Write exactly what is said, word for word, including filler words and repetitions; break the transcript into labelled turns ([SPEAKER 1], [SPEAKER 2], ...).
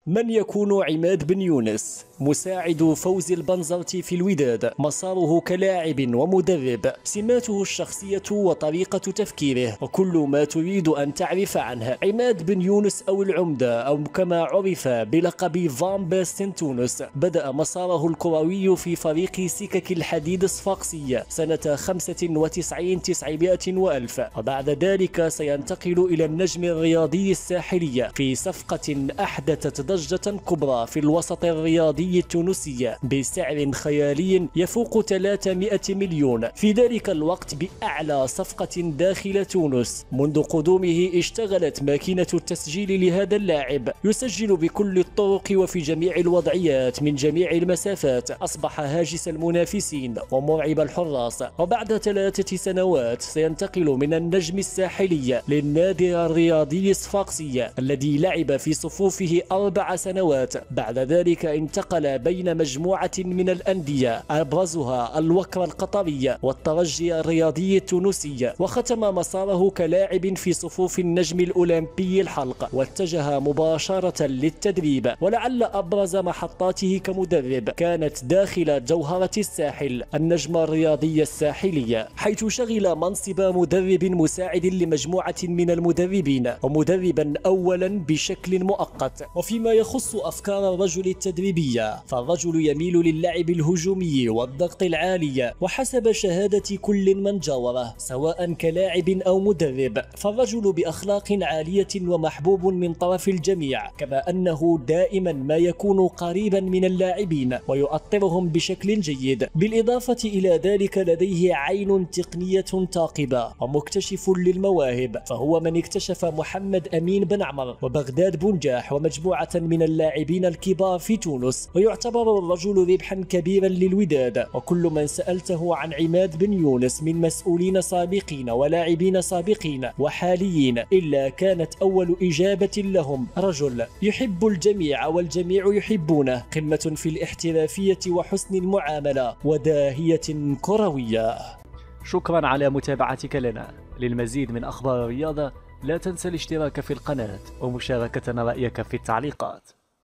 [SPEAKER 1] من يكون عماد بن يونس؟ مساعد فوزي البنزرتي في الوداد، مساره كلاعب ومدرب، سماته الشخصية وطريقة تفكيره وكل ما تريد أن تعرف عنه. عماد بن يونس أو العمدة أو كما عرف بلقب فان باستن تونس، بدأ مساره الكروي في فريق سكك الحديد الصفاقسية سنة خمسة وتسعين تسعمائة وألف، وبعد ذلك سينتقل إلى النجم الرياضي الساحلي في صفقة أحدثت ضجة كبرى في الوسط الرياضي التونسي بسعر خيالي يفوق ثلاثمائة مليون في ذلك الوقت، بأعلى صفقة داخل تونس. منذ قدومه اشتغلت ماكينة التسجيل لهذا اللاعب، يسجل بكل الطرق وفي جميع الوضعيات من جميع المسافات، أصبح هاجس المنافسين ومرعب الحراس. وبعد ثلاثة سنوات سينتقل من النجم الساحلي للنادي الرياضي الصفاقسي الذي لعب في صفوفه أربع سنوات. بعد ذلك انتقل بين مجموعة من الأندية أبرزها الوكر القطري والترجي الرياضي التونسي، وختم مساره كلاعب في صفوف النجم الأولمبي الحلق، واتجه مباشرة للتدريب. ولعل أبرز محطاته كمدرب كانت داخل جوهرة الساحل النجم الرياضي الساحلي، حيث شغل منصب مدرب مساعد لمجموعة من المدربين ومدربا أولا بشكل مؤقت. وفيما يخص أفكار الرجل التدريبية، فالرجل يميل للعب الهجومي والضغط العالي، وحسب شهادة كل من جاوره سواء كلاعب أو مدرب، فالرجل بأخلاق عالية ومحبوب من طرف الجميع، كما أنه دائما ما يكون قريبا من اللاعبين ويؤطرهم بشكل جيد. بالإضافة إلى ذلك لديه عين تقنية ثاقبة ومكتشف للمواهب، فهو من اكتشف محمد أمين بن عمر وبغداد بنجاح ومجموعة من اللاعبين الكبار في تونس، ويعتبر الرجل ربحا كبيرا للوداد. وكل من سألته عن عماد بن يونس من مسؤولين سابقين ولاعبين سابقين وحاليين، إلا كانت أول إجابة لهم رجل يحب الجميع والجميع يحبونه، قمة في الاحترافية وحسن المعاملة وداهية كروية.
[SPEAKER 2] شكرا على متابعتك لنا. للمزيد من أخبار الرياضة لا تنسى الاشتراك في القناة ومشاركة رأيك في التعليقات.